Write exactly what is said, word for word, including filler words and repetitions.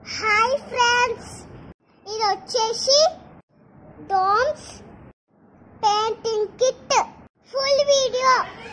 hi friends, ఇది వచ్చేసి Doms painting kit full video